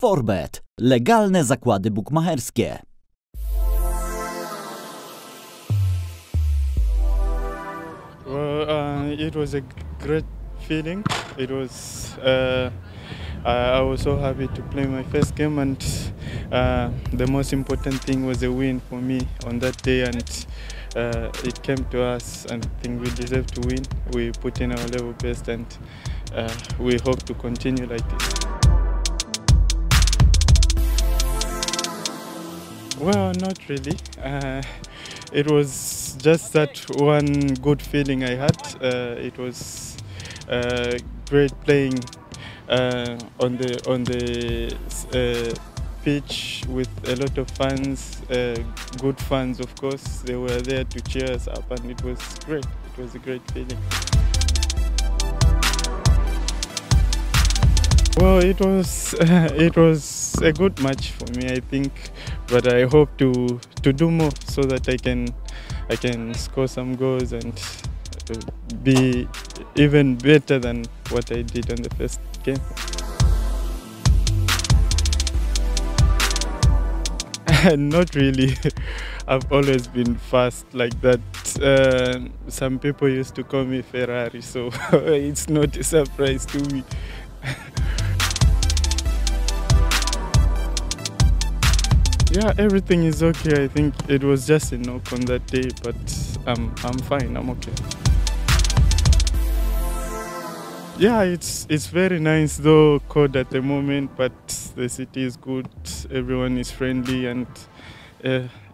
Forbet. Legalne zakłady bukmacherskie. Well, it was a great feeling. I was so happy to play my first game, and the most important thing was a win for me on that day, and it came to us, and I think we deserve to win. We put in our level best, and we hope to continue like this. Well, not really. It was just that one good feeling I had. It was great playing on the pitch with a lot of fans, good fans, of course. They were there to cheer us up, and it was great. It was a great feeling. Well, it was a good match for me, I think, but I hope to do more so that I can score some goals and be even better than what I did on the first game. Not really. I've always been fast like that. Some people used to call me Ferrari, so it's not a surprise to me. Yeah, everything is okay. I think it was just a knock on that day, but I'm fine. I'm okay. Yeah, it's very nice, though cold at the moment, but the city is good. Everyone is friendly, and